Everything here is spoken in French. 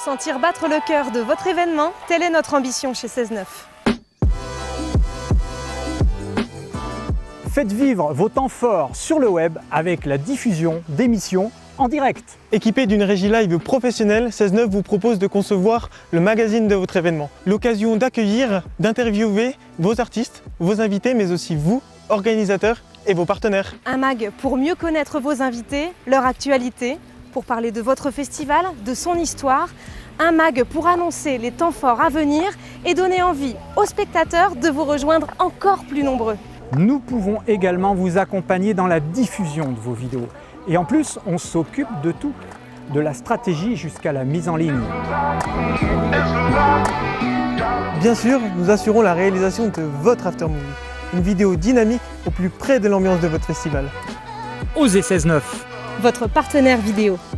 Sentir battre le cœur de votre événement, telle est notre ambition chez 16/9. Faites vivre vos temps forts sur le web avec la diffusion d'émissions en direct. Équipé d'une régie live professionnelle, 16/9 vous propose de concevoir le magazine de votre événement. L'occasion d'accueillir, d'interviewer vos artistes, vos invités, mais aussi vous, organisateurs et vos partenaires. Un mag pour mieux connaître vos invités, leur actualité, pour parler de votre festival, de son histoire. Un mag pour annoncer les temps forts à venir et donner envie aux spectateurs de vous rejoindre encore plus nombreux. Nous pouvons également vous accompagner dans la diffusion de vos vidéos. Et en plus, on s'occupe de tout, de la stratégie jusqu'à la mise en ligne. Bien sûr, nous assurons la réalisation de votre aftermovie. Une vidéo dynamique au plus près de l'ambiance de votre festival. Osez 16/9. Votre partenaire vidéo.